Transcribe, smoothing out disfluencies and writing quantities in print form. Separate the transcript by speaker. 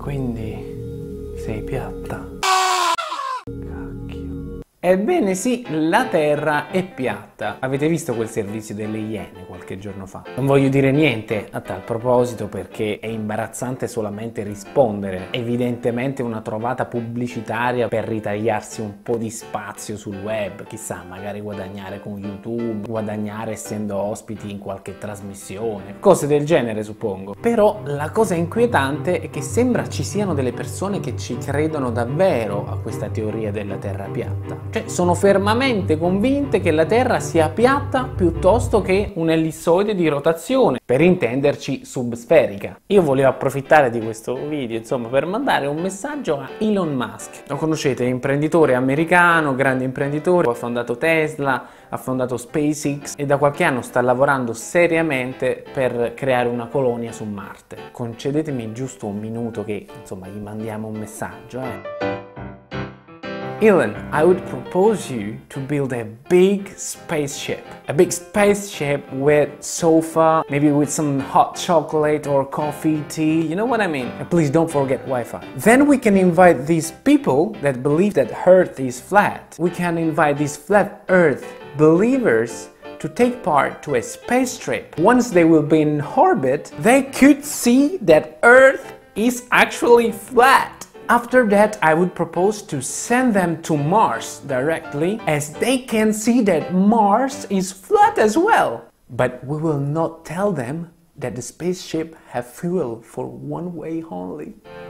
Speaker 1: Quindi sei piatta? Ebbene sì, la Terra è piatta. Avete visto quel servizio delle Iene qualche giorno fa? Non voglio dire niente a tal proposito perché è imbarazzante solamente rispondere. Evidentemente una trovata pubblicitaria per ritagliarsi un po' di spazio sul web. Chissà, magari guadagnare con YouTube, guadagnare essendo ospiti in qualche trasmissione. Cose del genere, suppongo. Però la cosa inquietante è che sembra ci siano delle persone che ci credono davvero a questa teoria della Terra piatta. Cioè, sono fermamente convinte che la Terra sia piatta piuttosto che un ellissoide di rotazione, per intenderci subsferica. Io volevo approfittare di questo video, insomma, per mandare un messaggio a Elon Musk. Lo conoscete, è imprenditore americano, grande imprenditore, ha fondato Tesla, ha fondato SpaceX e da qualche anno sta lavorando seriamente per creare una colonia su Marte. Concedetemi giusto un minuto che, insomma, gli mandiamo un messaggio, Elon, I would propose you to build a big spaceship. A big spaceship with sofa, maybe with some hot chocolate or coffee, tea, you know what I mean? And please don't forget Wi-Fi. Then we can invite these people that believe that Earth is flat. We can invite these flat Earth believers to take part to a space trip. Once they will be in orbit, they could see that Earth is actually flat. After that, I would propose to send them to Mars directly, as they can see that Mars is flat as well. But we will not tell them that the spaceship have fuel for one way only.